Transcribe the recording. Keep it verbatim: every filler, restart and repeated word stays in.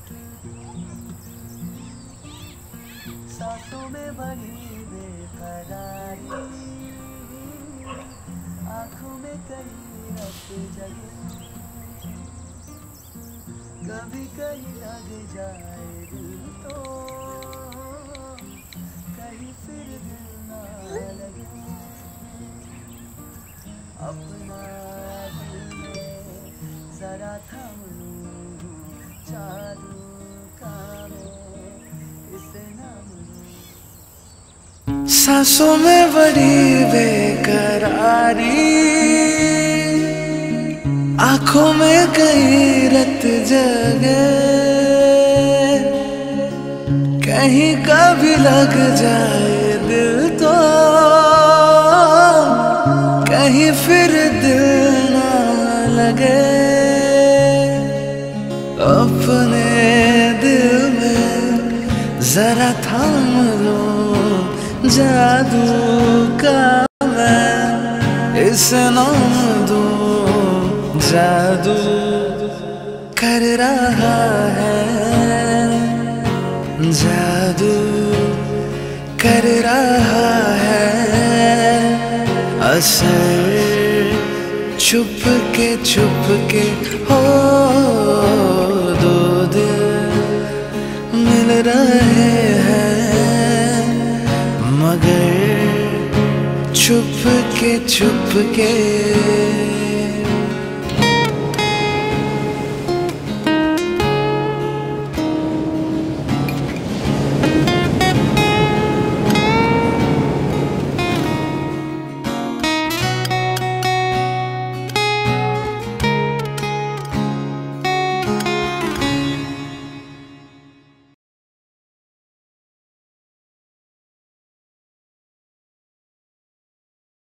सांसों में बड़ी बेकरारी, आँखों में कहीं रत जगे, कभी कहीं लग जाए दिल तो कहीं फिर दिल ना लगे। अपना दिल में जरा थाम लूं जादू का मैं इसे नाम लूं। सांसों में बड़ी बेकरारी, आँखों में कहीं रत जगे, कहीं कभी लग जाए दिल तो कहीं फिर दिल ना लगे। अपने दिल में जरा थाम लो जादू का मैं इसे नाम दूं। जादू कर रहा है, जादू कर रहा है असर, छुप के छुप के हो दो दिल मिल रहे हैं, मगर छुप के छुप के